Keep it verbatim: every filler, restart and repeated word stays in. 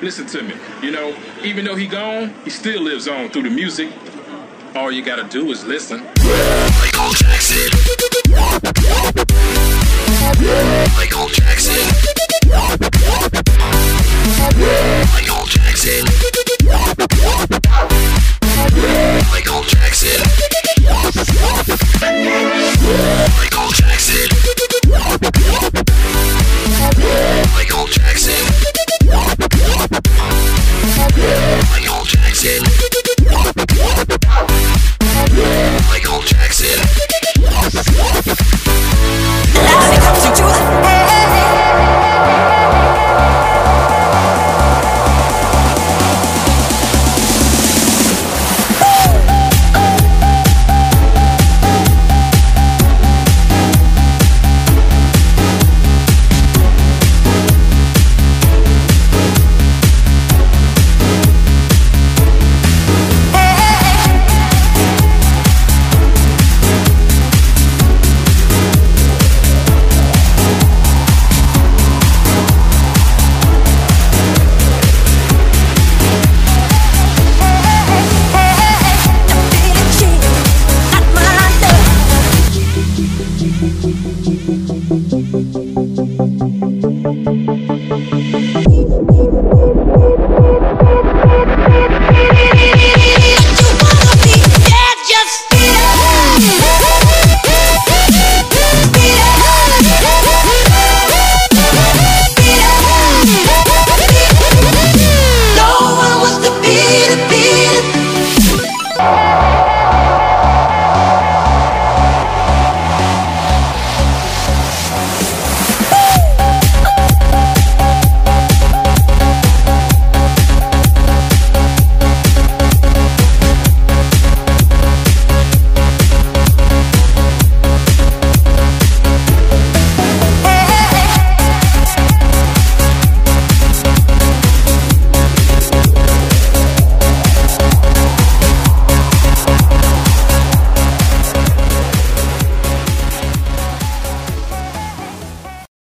Listen to me. You know, even though he gone, he still lives on through the music. All you gotta do is listen. Michael Jackson. Michael Jackson.